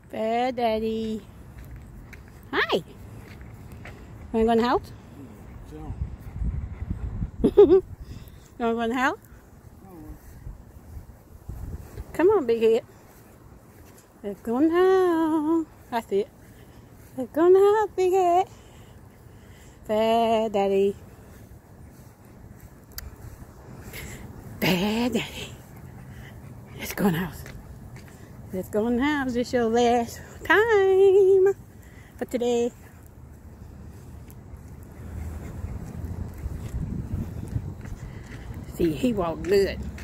Fat Daddy. Hi. Wanna go in the house? You wanna go in the house? Come on, big head. Let's go in the house. That's it. Let's go in the house, big head. Fat Daddy. Fat Daddy. Let's go in the house. Let's go in the house. It's your last time for today. See, he walked good.